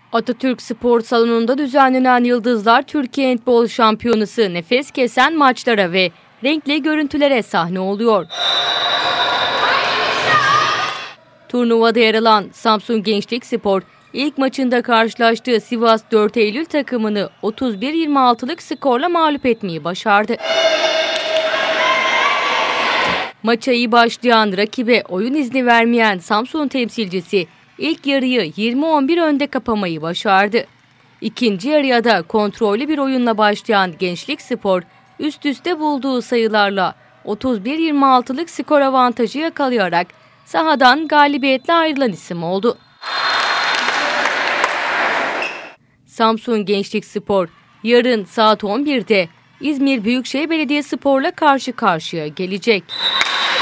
Atatürk Spor Salonu'nda düzenlenen Yıldızlar Türkiye Handbol Şampiyonası nefes kesen maçlara ve renkli görüntülere sahne oluyor. Turnuvada yer alan Samsun Gençlik Spor, ilk maçında karşılaştığı Sivas 4 Eylül takımını 31-26'lık skorla mağlup etmeyi başardı. Maça iyi başlayan rakibe oyun izni vermeyen Samsun temsilcisi ilk yarıyı 20-11 önde kapamayı başardı. İkinci yarıya da kontrollü bir oyunla başlayan Gençlik Spor, üst üste bulduğu sayılarla 31-26'lık skor avantajı yakalayarak sahadan galibiyetle ayrılan isim oldu. Samsun Gençlik Spor yarın saat 11'de İzmir Büyükşehir Belediyespor'la karşı karşıya gelecek.